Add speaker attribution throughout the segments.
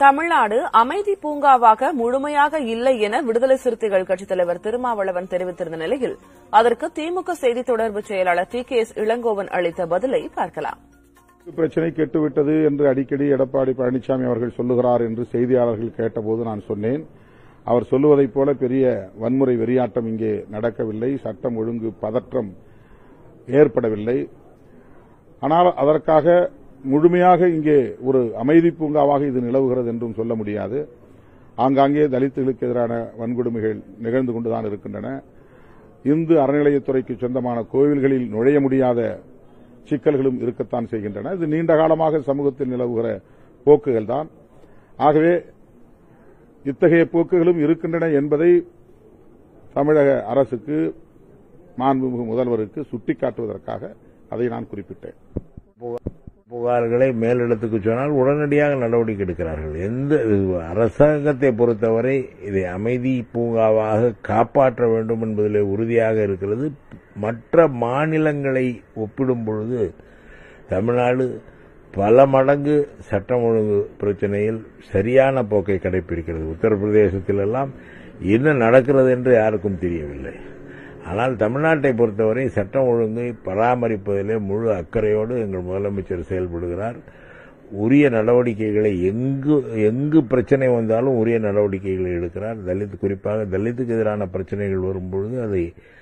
Speaker 1: தமிழ்நாடு அமைதி பூங்காவாக முழுமையாக இல்லை என விடுதலை சிறுத்தைகள் கட்சித் தலைவர் திருமாவளவன் தெரிவித்திருந்த நிலையில் அதற்கு திமுக செய்தித் தொடர்பு செயலாளர் டி.கே.எஸ். இளங்கோவன் அளித்த பதிலை பார்க்கலாம்.
Speaker 2: பிரச்சனை கெட்டுவிட்டது என்று அடிக்கடி எடப்பாடி பழனிசாமி அவர்கள் சொல்லுகிறார் என்று செய்தியாளர்கள் கேட்டபோது நான் சொன்னேன், அவர் சொல்லுவதைப் போல பெரிய வன்முறை வெறியாட்டம் இங்கே நடக்கவில்லை, சட்டம் ஒழுங்கு பதற்றம் ஏற்படவில்லை. ஆனால் அதற்காக முழுமையாக இங்கே ஒரு அமைதி பூங்காவாக இது நிலவுகிறது என்றும் சொல்ல முடியாது. ஆங்காங்கே தலித்துகளுக்கு எதிரான வன்கொடுமைகள் நிகழ்ந்து கொண்டுதான் இருக்கின்றன. இந்து அறநிலையத்துறைக்கு சொந்தமான கோவில்களில் நுழைய முடியாத சிக்கல்களும் இருக்கத்தான் செய்கின்றன. இது நீண்ட காலமாக சமூகத்தில் நிலவுகிற போக்குகள் தான். ஆகவே இத்தகைய போக்குகளும் இருக்கின்றன என்பதை தமிழக அரசுக்கு, மாண்புமிகு முதல்வருக்கு சுட்டிக்காட்டுவதற்காக அதை நான் குறிப்பிட்டேன்.
Speaker 3: புகார்களை மேலிடத்துக்கு சொன்னால் உடனடியாக நடவடிக்கை எடுக்கிறார்கள். எந்த அரசாங்கத்தை பொறுத்தவரை இதை அமைதி பூங்காவாக காப்பாற்ற வேண்டும் என்பதிலே உறுதியாக இருக்கிறது. மற்ற மாநிலங்களை ஒப்பிடும் பொழுது தமிழ்நாடு பல மடங்கு சட்டம் ஒழுங்கு பிரச்சனையில் சரியான போக்கை கடைபிடிக்கிறது. உத்தரப்பிரதேசத்திலெல்லாம் என்ன நடக்கிறது என்று யாருக்கும் தெரியவில்லை. ஆனால் தமிழ்நாட்டை பொறுத்தவரை சட்டம் ஒழுங்கை பராமரிப்பதிலே முழு அக்கறையோடு எங்கள் முதலமைச்சர் செயல்படுகிறார். உரிய நடவடிக்கைகளை எங்கு பிரச்சனை வந்தாலும் உரிய நடவடிக்கைகளை எடுக்கிறார். குறிப்பாக தலித்துக்கு எதிரான பிரச்சனைகள் வரும்பொழுது அதை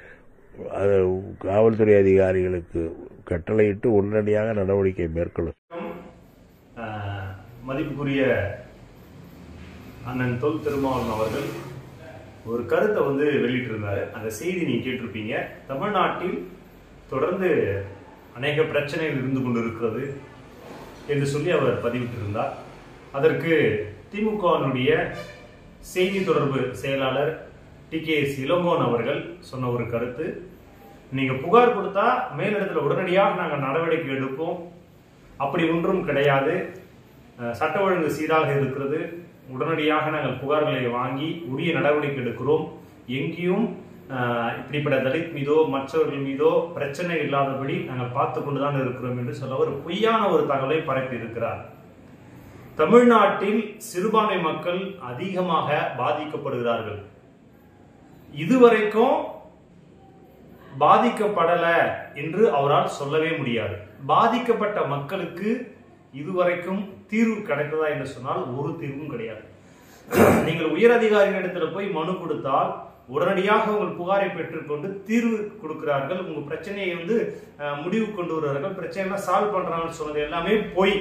Speaker 3: காவல்துறை அதிகாரிகளுக்கு கட்டளையிட்டு உடனடியாக நடவடிக்கை மேற்கொள்ளும்.
Speaker 4: மதிப்புக்குரிய அண்ணன் தொல் திருமாவளவன் அவர்கள் ஒரு கருத்தை வெளியிட்டிருந்தாரு. அந்த செய்தி நீங்க கேட்டிருப்பீங்க. தமிழ்நாட்டில் தொடர்ந்து அநேக பிரச்சனைகள் இருந்து கொண்டிருக்கிறது என்று சொல்லி அவர் பதிவிட்டிருந்தார். அதற்கு திமுகவினுடைய செய்தி தொடர்பு செயலாளர் டி.கே.எஸ். இளங்கோவன் அவர்கள் சொன்ன ஒரு கருத்து, நீங்க புகார் கொடுத்தா மேலிடத்தில் உடனடியாக நாங்கள் நடவடிக்கை எடுப்போம், அப்படி ஒன்றும் கிடையாது, சட்ட ஒழுங்கு சீராக இருக்கிறது, உடனடியாக நாங்கள் புகார்களை வாங்கி உரிய நடவடிக்கை எடுக்கிறோம், எங்கேயும் இப்படிப்பட்ட தலித் மீதோ மற்றவர்கள் மீதோ பிரச்சனை இல்லாதபடி நாங்கள் பார்த்து கொண்டுதான் இருக்கிறோம் என்று சொல்ல ஒரு பொய்யான ஒரு தகவலை பரப்பி இருக்கிறார். தமிழ்நாட்டில் சிறுபான்மை மக்கள் அதிகமாக பாதிக்கப்படுகிறார்கள். இதுவரைக்கும் பாதிக்கப்படல என்று அவரால் சொல்லவே முடியாது. பாதிக்கப்பட்ட மக்களுக்கு இதுவரைக்கும் தீர்வு கிடைத்ததா என்று சொன்னால் ஒரு தீர்வும் கிடையாது. நீங்கள் உயர் அதிகாரிகளிடத்தில் போய் மனு கொடுத்தால் உடனடியாக உங்கள் புகாரை பெற்றுக்கொண்டு தீர்வு கொடுக்கிறார்கள், உங்க பிரச்சனையை முடிவு கொண்டு வருவார்கள், பிரச்சனை சால்வ் பண்றாங்கன்னு சொன்னது எல்லாமே பொய்.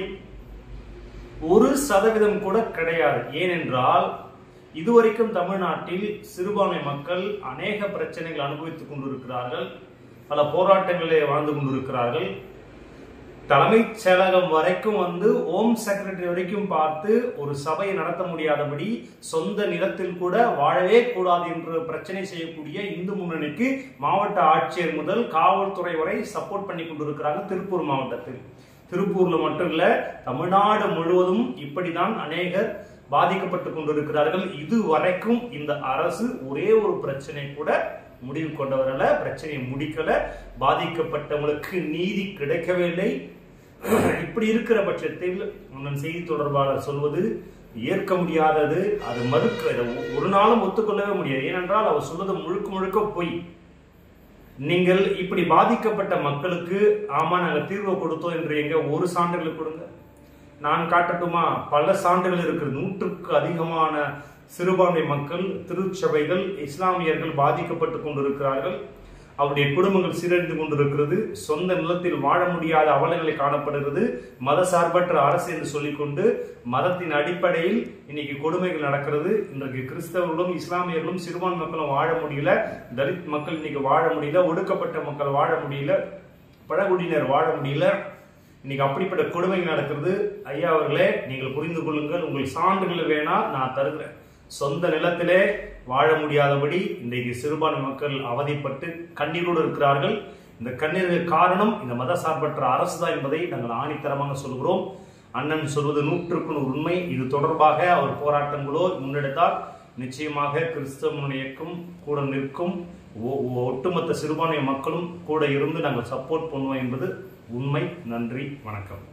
Speaker 4: 1% கூட கிடையாது. ஏனென்றால் இதுவரைக்கும் தமிழ்நாட்டில் சிறுபான்மை மக்கள் அநேக பிரச்சனைகள் அனுபவித்துக் கொண்டிருக்கிறார்கள், பல போராட்டங்களே வாழ்ந்து கொண்டிருக்கிறார்கள். தலைமைச் செயலகம் வரைக்கும் ஹோம் செக்ரட்டரி வரைக்கும் பார்த்து ஒரு சபையை நடத்த முடியாதபடி சொந்த நிலத்தில் கூட வாழவே கூடாது என்று பிரச்சனை செய்யக்கூடிய இந்து முன்னணிக்கு மாவட்ட ஆட்சியர் முதல் காவல்துறை வரை சப்போர்ட் பண்ணி கொண்டிருக்கிறாங்க. திருப்பூர் மாவட்டத்தில், திருப்பூர்ல மட்டும் இல்ல தமிழ்நாடு முழுவதும் இப்படிதான் அநேகர் பாதிக்கப்பட்டு கொண்டிருக்கிறார்கள். இதுவரைக்கும் இந்த அரசு ஒரே ஒரு பிரச்சனை கூட முடிவு கொண்டு வரல, பிரச்சனையை முடிக்கல, பாதிக்கப்பட்டவங்களுக்கு நீதி கிடைக்கவில்லை. இப்படி இருக்கிற பட்சத்தில் செய்தி தொடர்பாளர் சொல்வது ஏற்க முடியாதது, அது ஒரு நாளும் ஒத்துக்கொள்ளவே முடியாது. ஏனென்றால் அவர் சொல்வது முழுக்க முழுக்க பொய். நீங்கள் இப்படி பாதிக்கப்பட்ட மக்களுக்கு ஆமா நாங்கள் தீர்வு கொடுத்தோம் என்று எங்க ஒரு சான்றுகள் கொடுங்க, நான் காட்டட்டுமா? பல சான்றுகள் இருக்கு. 100க்கு அதிகமான சிறுபான்மை மக்கள், திருச்சபைகள், இஸ்லாமியர்கள் பாதிக்கப்பட்டு கொண்டிருக்கிறார்கள். அவருடைய குடும்பங்கள் சீரழிந்து கொண்டிருக்கிறது. சொந்த நிலத்தில் வாழ முடியாத அவலங்களை காணப்படுகிறது. மத சார்பற்ற அரசு என்று சொல்லிக்கொண்டு மதத்தின் அடிப்படையில் இன்னைக்கு கொடுமைகள் நடக்கிறது. இன்றைக்கு கிறிஸ்தவர்களும் இஸ்லாமியர்களும் சிறுபான்மை மக்களும் வாழ முடியல, தலித் மக்கள் இன்னைக்கு வாழ முடியல, ஒடுக்கப்பட்ட மக்கள் வாழ முடியல, பழங்குடியினர் வாழ முடியல. இன்னைக்கு அப்படிப்பட்ட கொடுமைகள் நடக்கிறது. ஐயா அவர்களே, நீங்கள் புரிந்து கொள்ளுங்கள். உங்கள் சான்றுகள் வேணா நான் தருகிறேன். சொந்த நிலத்திலே வாழ முடியாதபடி இன்றைக்கு சிறுபான்மை மக்கள் அவதிப்பட்டு கண்ணீரோடு இருக்கிறார்கள். இந்த கண்ணீருக்கு காரணம் இந்த மத சார்பற்ற அரசு தான் என்பதை நாங்கள் ஆணித்தரமாக சொல்கிறோம். அண்ணன் சொல்வது 100% உண்மை. இது தொடர்பாக அவர் போராட்டங்களோ முன்னெடுத்தால் நிச்சயமாக கிறிஸ்தவ இயக்கம் கூட நிற்கும், ஒட்டுமொத்த சிறுபான்மை மக்களும் கூட இருந்து நாங்கள் சப்போர்ட் பண்ணுவோம் என்பது உண்மை. நன்றி, வணக்கம்.